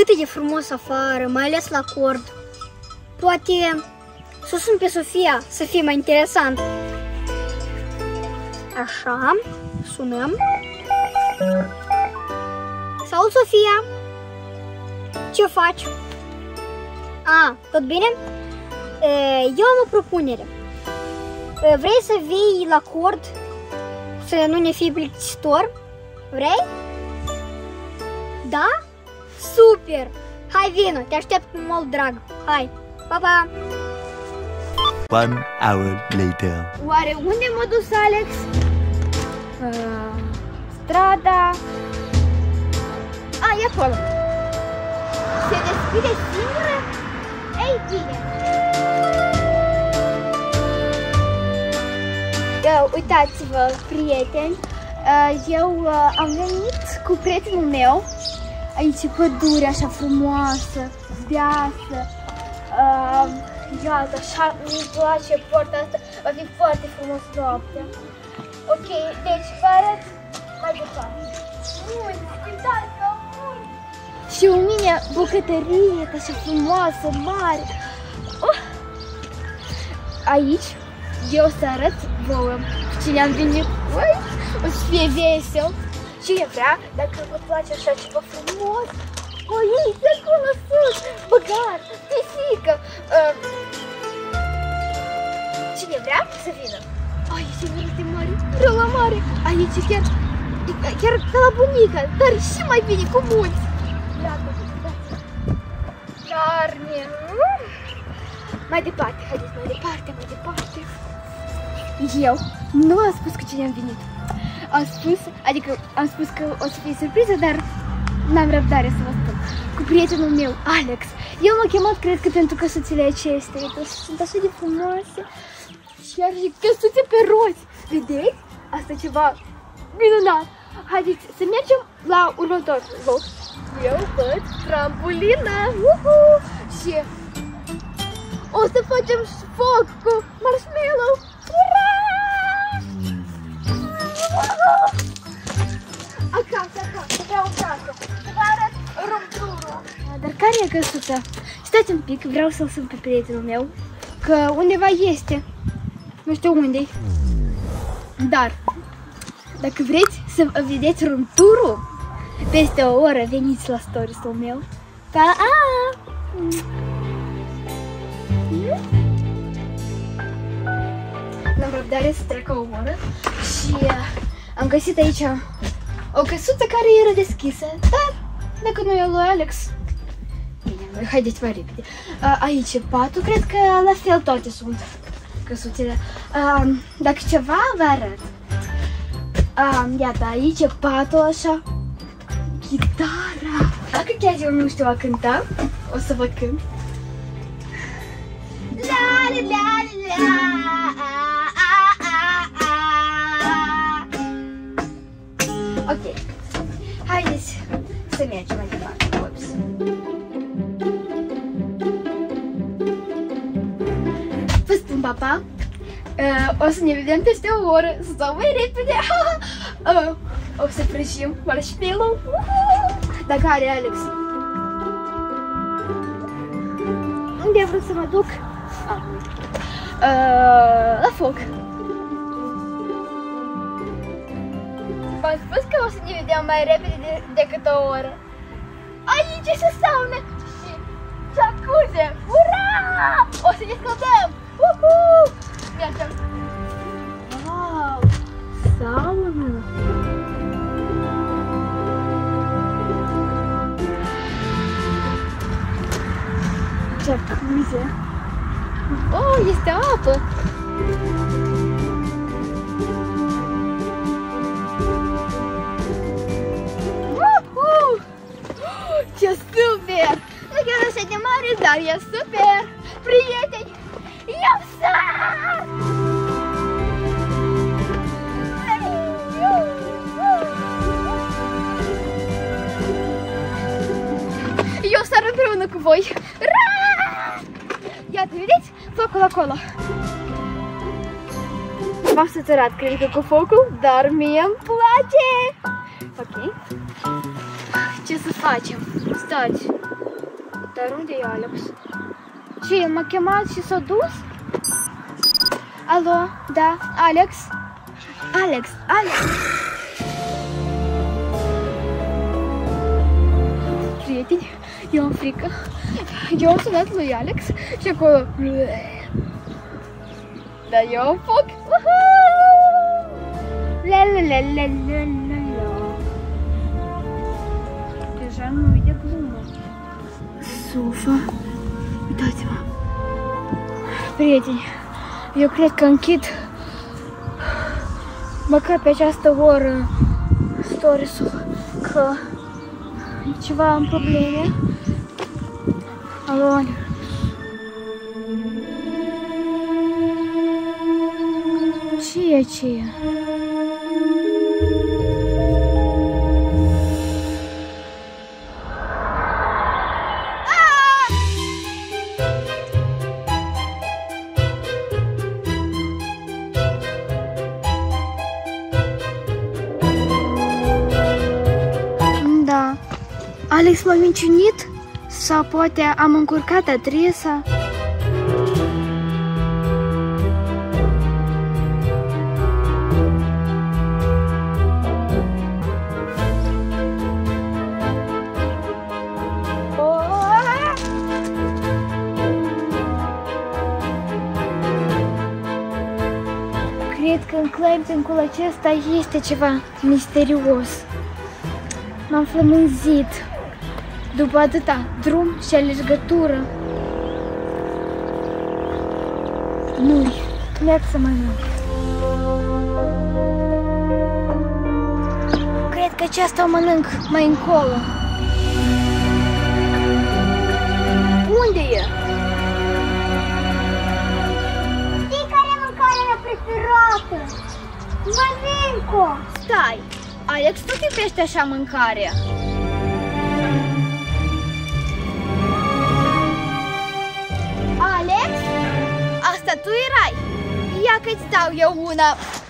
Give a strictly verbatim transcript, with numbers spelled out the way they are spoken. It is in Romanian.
cât e de frumos afară, mai ales la acord. Poate să sun pe Sofia să fie mai interesant. Așa, sunăm. Salut, Sofia! Ce faci? A, tot bine? Eu am o propunere. Vrei să vii la acord? Să nu ne fie plictisitor? Vrei? Da? Super! Hai, vino, te aștept cu mult drag. Hai, pa, pa! One hour later. Oare unde m-a dus Alex? Uh, strada... A, e acolo. Se deschide singură? Ei, bine! Uh, uitați-vă, prieteni, uh, eu uh, am venit cu prietenul meu. Aici e pădure așa frumoasă, deasă. Uh, iată, așa mi-mi place porta asta, va fi foarte frumos noaptea. Ok, deci vă arăt mai departe. Munți, uitați-vă, munți! Și у меня bucătărie, așa frumoasă, mare. Uh! Aici eu o să arăt vouă cine am venit. Ui, o să fie vesel. Cine vrea, dacă vă place așa ceva frumos, o iei acolo sus, băgar, pisică. Uh, cine vrea să vină? Aici e foarte mare, rău la mare. Aici chiar, chiar ca la bunica, dar și mai bine cu munți. Iată, carne. Mai departe, haideți mai departe, mai departe. Eu nu am spus cu cine am venit. Am spus, adică am spus că o să fie surpriză, dar n-am răbdare să vă spun. Cu prietenul meu, Alex. Eu m-am chemat, cred că pentru căsuțele acestea. Sunt așa de frumoase. Și are și căsuțe pe roți. Vedeți? Asta e ceva minunat. Haideți să mergem la următorul loc. Eu văd trambulină. Uhu! Și o să facem foc cu marshmallow. Ura! Acasă, acasă, vreau acasă. Vă arăt rupturul. Dar care e căsuța? Stați un pic, vreau să-l sun pe prietenul meu. Că undeva este. Nu știu unde-i. Dar, dacă vreți să vedeți rupturul, peste o oră veniți la stories-ul meu. Pa! N-am răbdare să treacă o oră și am găsit aici o căsuță care era deschisă, dar dacă nu e lui Alex, bine, haideți mai repede. Aici e patul, cred că la fel toate sunt căsuțele. Dacă ceva vă arăt. Iată, aici e patul așa, chitara. Dacă chiar eu nu știu a cânta, o să vă cânt. La la la la. Ok, haideți să mergem mai departe. Ups. Vă spun, papa, uh, o să ne vedem peste o oră, sau mai repede. uh, o să prăjim marshmallow. Dacă are Alex. Unde am vrut să mă duc? Ah. Uh, la foc. V-am spus că o să ne vedem mai repede de, decât o oră. Aici este sauna și jacuzzi. Ura! O să ne scăldăm. Uhu! Mergem. Wow! Sauna! Jacuzzi. Oh, este apă! Ce super! Nu chiar așa de mare, dar e super! Prieteni, eu sar! Eu sar împreună cu voi! Iată, vedeți? Focul acolo! V-am săturat, cred că cu focul, dar mie îmi place! Ok. Ce ce să facem. Stați. Dar unde e Alex? Ce, m-a chemat și s-a dus? Alo, da, Alex? Alex, Alex! Prieteni, eu am frică. Eu am sunat lui Alex și acolo... Dar eu am foc! La la la la la la la. Deja nu-i de glumă. Sofa, uitați-mă. Prieteni, eu cred că închid măcar pe această oră stories-ul, că ceva am probleme. Alo. Ce e, ce e? Da. Alex m-a minciunit? Sau poate am încurcat adresa? Cred că în climbing-ul acesta este ceva misterios. M-am flămânzit după atâta drum și alergătură. Nu-i, merg să mănânc. Cred că aceasta o mănânc mai încolo. Unde e? Știi care e mâncarea mea preferată? Mănânc-o! Stai! Alex, tu iubești așa mâncarea. Alex? Asta tu erai? Ia că-ți dau eu una.